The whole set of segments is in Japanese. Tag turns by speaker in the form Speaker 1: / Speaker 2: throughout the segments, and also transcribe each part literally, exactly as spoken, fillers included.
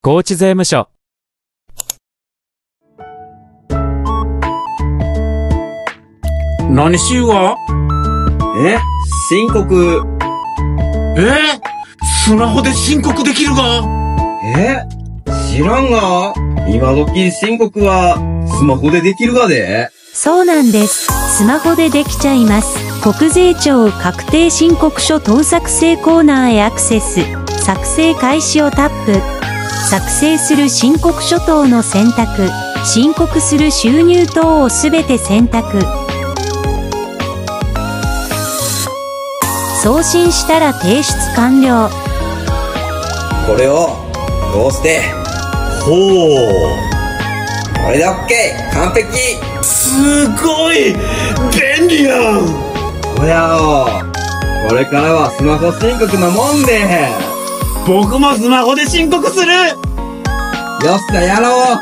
Speaker 1: 高知税務署。
Speaker 2: 何しゆうが？
Speaker 3: え申告。
Speaker 2: えスマホで申告できるが？
Speaker 3: え知らんが？今時申告はスマホでできるがで？
Speaker 4: そうなんです。スマホでできちゃいます。国税庁確定申告書等作成コーナーへアクセス。作成開始をタップ。作成する申告書等の選択。申告する収入等をすべて選択。送信したら提出完了。
Speaker 3: これをこうして。ほう。これで OK! 完璧！
Speaker 2: すごい便利やん。
Speaker 3: そやお。これからはスマホ申告のもんで。
Speaker 2: 僕もスマホで申告する。よ
Speaker 3: っしゃやろう。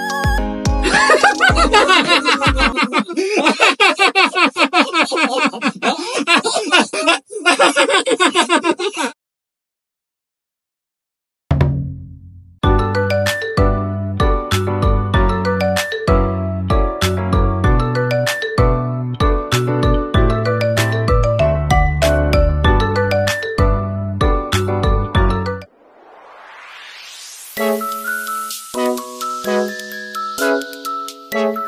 Speaker 4: Thank you.